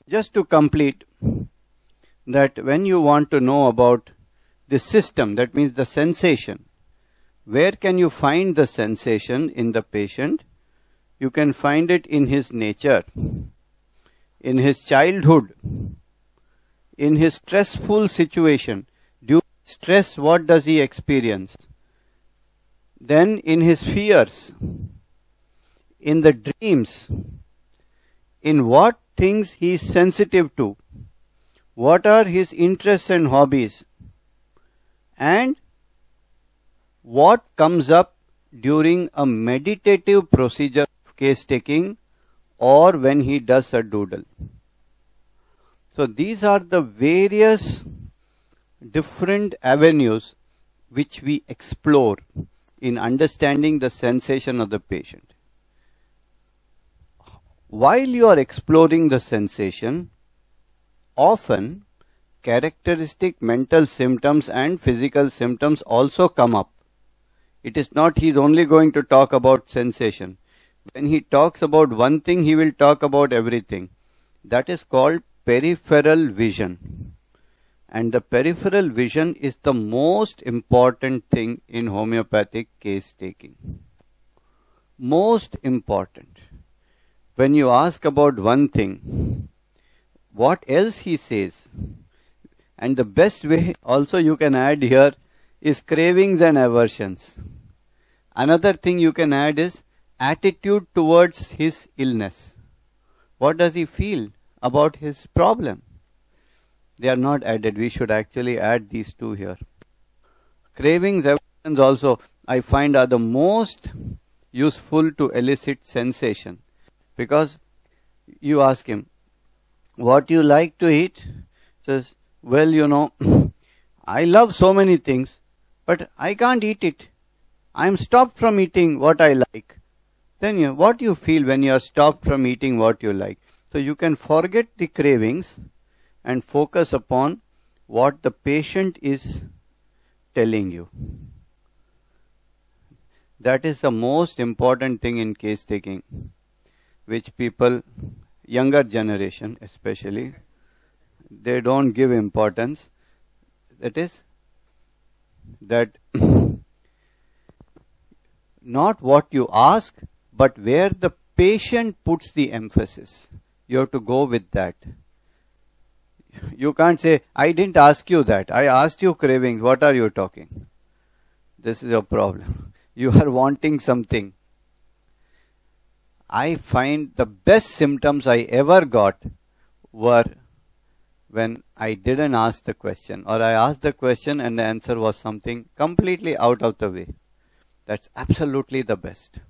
Just to complete, that when you want to know about the system, that means the sensation, where can you find the sensation in the patient? You can find it in his nature, in his childhood, in his stressful situation. Due to stress, what does he experience? Then in his fears, in the dreams, in what things he is sensitive to, what are his interests and hobbies, and what comes up during a meditative procedure of case taking or when he does a doodle. So these are the various different avenues which we explore in understanding the sensation of the patient. While you are exploring the sensation, often characteristic mental symptoms and physical symptoms also come up. It is not he is only going to talk about sensation. When he talks about one thing, he will talk about everything. That is called peripheral vision. And the peripheral vision is the most important thing in homeopathic case taking. Most important. When you ask about one thing, what else he says? And the best way also you can add here is cravings and aversions. Another thing you can add is attitude towards his illness. What does he feel about his problem? They are not added. We should actually add these two here. Cravings, aversions also I find are the most useful to elicit sensation. Because you ask him, what do you like to eat? He says, well, you know, I love so many things, but I can't eat it. I am stopped from eating what I like. Then what you feel when you are stopped from eating what you like? So you can forget the cravings and focus upon what the patient is telling you. That is the most important thing in case taking, which people, younger generation especially, they don't give importance. That is, that not what you ask, but where the patient puts the emphasis. You have to go with that. You can't say, I didn't ask you that. I asked you cravings. What are you talking? This is your problem. You are wanting something. I find the best symptoms I ever got were when I didn't ask the question, or I asked the question and the answer was something completely out of the way. That's absolutely the best.